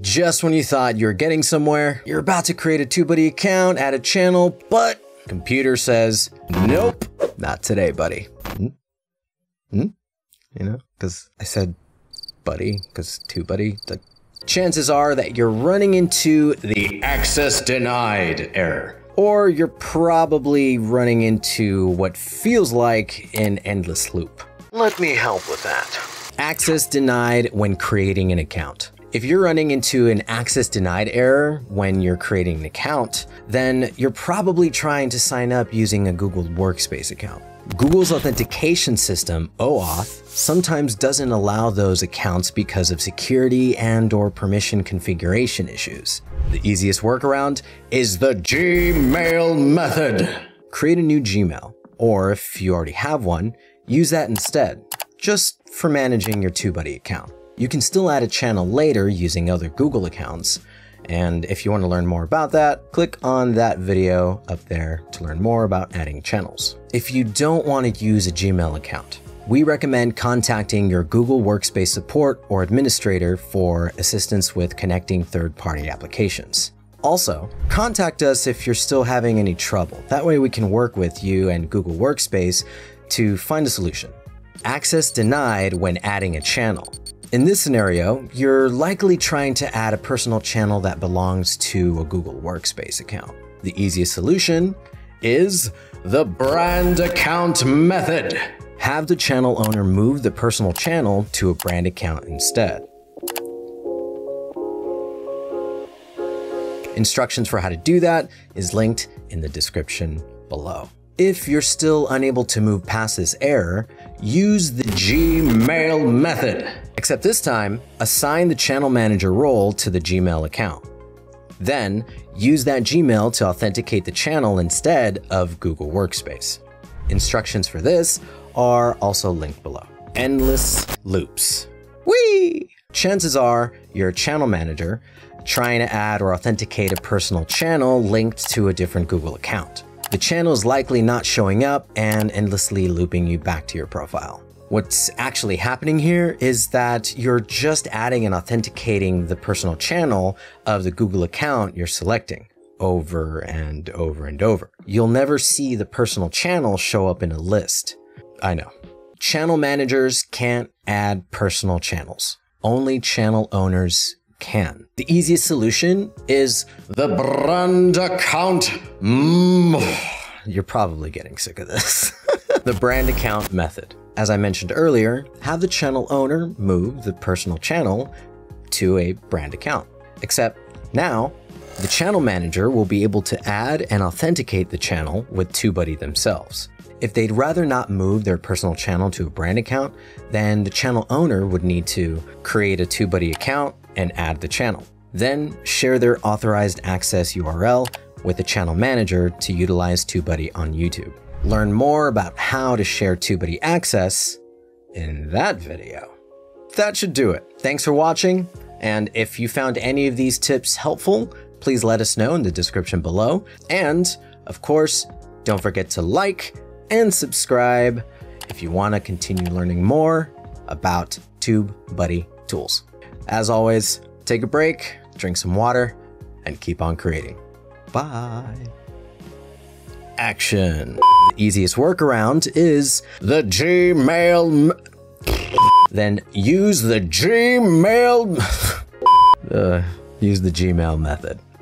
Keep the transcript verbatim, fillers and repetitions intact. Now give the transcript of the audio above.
Just when you thought you were getting somewhere, you're about to create a Tubebuddy account, add a channel, but computer says, nope, not today, buddy. Hmm? Hmm? You know, because I said buddy, because Tubebuddy. The chances are that you're running into the access denied error. Or you're probably running into what feels like an endless loop. Let me help with that. Access denied when creating an account. If you're running into an access denied error when you're creating an account, then you're probably trying to sign up using a Google Workspace account. Google's authentication system, OAuth, sometimes doesn't allow those accounts because of security and or permission configuration issues. The easiest workaround is the Gmail method. Create a new Gmail, or if you already have one, use that instead, just for managing your Tubebuddy account. You can still add a channel later using other Google accounts, and if you want to learn more about that, click on that video up there to learn more about adding channels. If you don't want to use a Gmail account, we recommend contacting your Google Workspace support or administrator for assistance with connecting third-party applications. Also, contact us if you're still having any trouble. That way we can work with you and Google Workspace to find a solution. Access denied when adding a channel. In this scenario, you're likely trying to add a personal channel that belongs to a Google Workspace account. The easiest solution is the brand account method. Have the channel owner move the personal channel to a brand account instead. Instructions for how to do that is linked in the description below. If you're still unable to move past this error, use the Gmail method. Except this time, assign the channel manager role to the Gmail account. Then, use that Gmail to authenticate the channel instead of Google Workspace. Instructions for this are also linked below. Endless loops. Whee! Chances are you're a channel manager trying to add or authenticate a personal channel linked to a different Google account. The channel is likely not showing up and endlessly looping you back to your profile. What's actually happening here is that you're just adding and authenticating the personal channel of the Google account you're selecting over and over and over. You'll never see the personal channel show up in a list. I know. Channel managers can't add personal channels. Only channel owners can. The easiest solution is the brand account. Mm. You're probably getting sick of this. The brand account method. As I mentioned earlier, have the channel owner move the personal channel to a brand account. Except now, the channel manager will be able to add and authenticate the channel with Tubebuddy themselves. If they'd rather not move their personal channel to a brand account, then the channel owner would need to create a Tubebuddy account and add the channel. Then share their authorized access U R L with the channel manager to utilize Tubebuddy on YouTube. Learn more about how to share Tubebuddy access in that video. That should do it. Thanks for watching, and if you found any of these tips helpful, please let us know in the description below. And of course, don't forget to like and subscribe if you want to continue learning more about Tubebuddy tools. As always, take a break, drink some water, and keep on creating. Bye. Action. The easiest workaround is the Gmail. Then use the Gmail. uh, use the Gmail method.